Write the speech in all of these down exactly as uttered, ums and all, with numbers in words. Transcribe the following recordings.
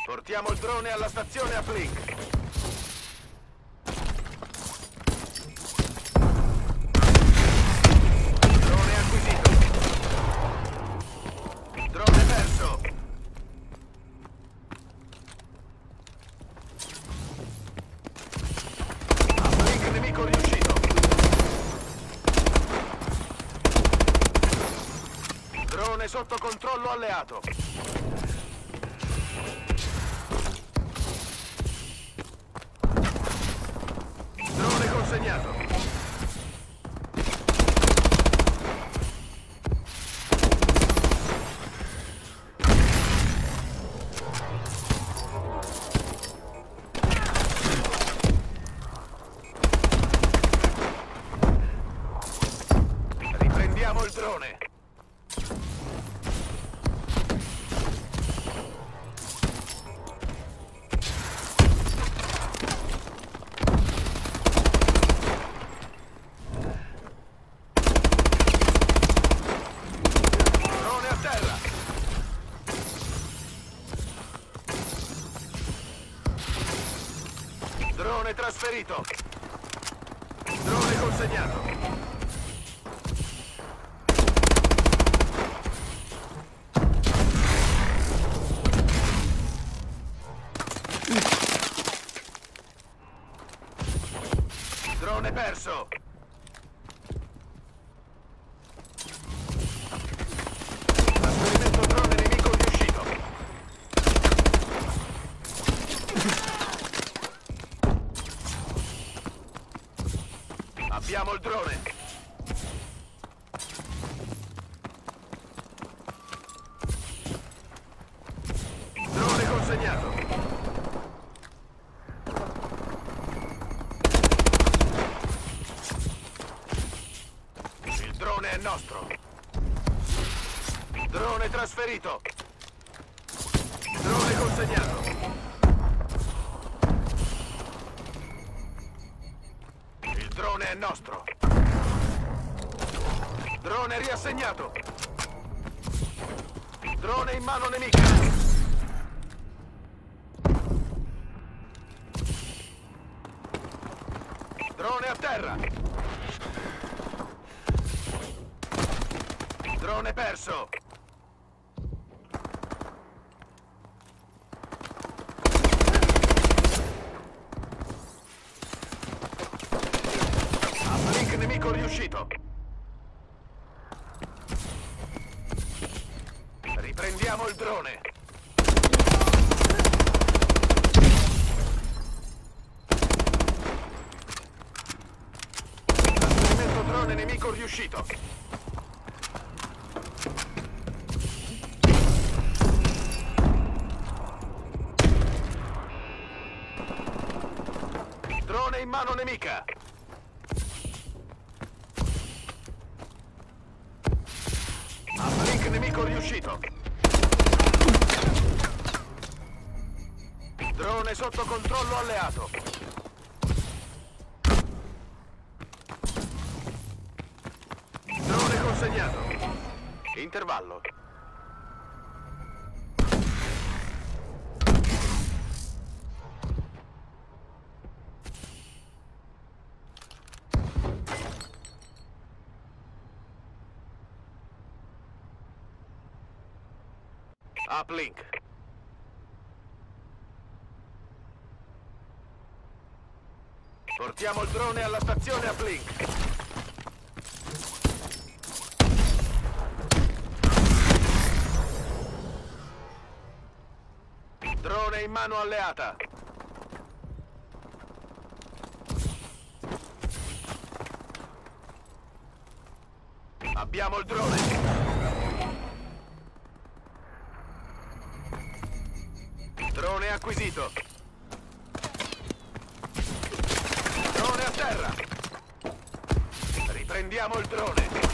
Portiamo il drone alla stazione Uplink. Drone acquisito. Drone perso. Uplink nemico riuscito. Drone sotto controllo alleato. Drone consegnato. Riprendiamo il drone. Drone trasferito. Drone consegnato. Drone perso. Trasferimento drone nemico riuscito. Abbiamo il drone. Drone consegnato. Il drone è nostro. Drone trasferito. Drone consegnato. Il drone è nostro. Drone riassegnato. Drone in mano nemica. Drone a terra. Drone perso. Uplink nemico riuscito. Riprendiamo il drone. Trasferimento drone nemico riuscito. Drone in mano nemica. Uplink nemico riuscito. Drone sotto controllo alleato. Drone consegnato. Intervallo. Uplink. Portiamo il drone alla stazione Uplink. Drone in mano alleata. Abbiamo il drone. Drone acquisito. Drone a terra. Riprendiamo il drone.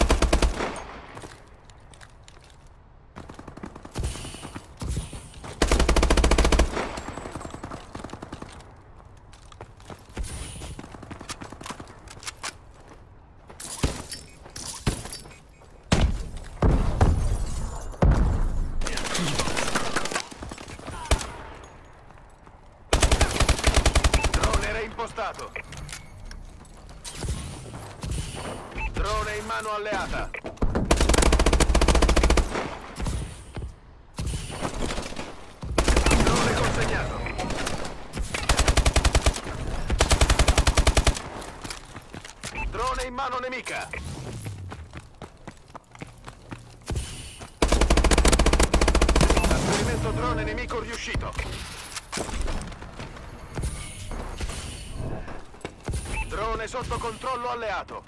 attivato. Drone in mano alleata. Drone consegnato. Drone in mano nemica. Trasferimento drone nemico riuscito. Drone sotto controllo alleato.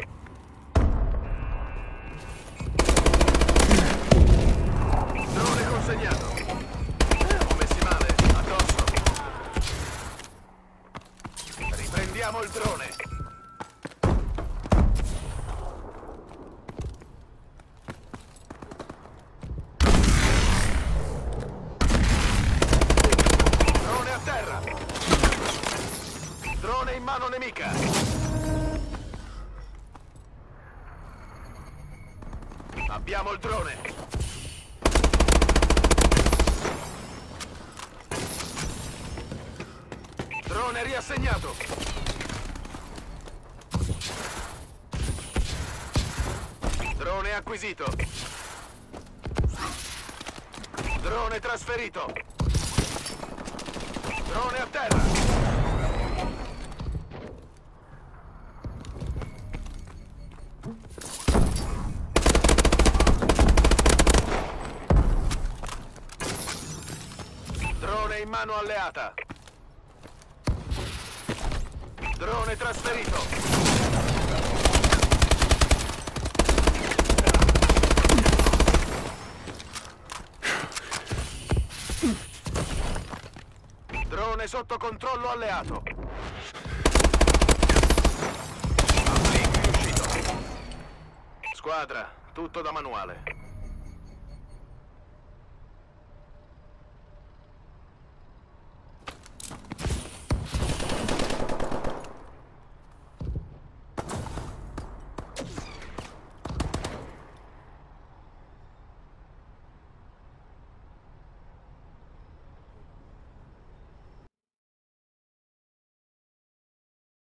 Drone consegnato. Siamo messi male, addosso. Riprendiamo il drone. Drone a terra. Drone in mano nemica. Abbiamo il drone. Drone riassegnato. Drone acquisito. Drone trasferito. Drone a terra. Drone in mano alleata. Drone trasferito. Drone sotto controllo alleato. Uplink riuscito. Squadra, tutto da manuale.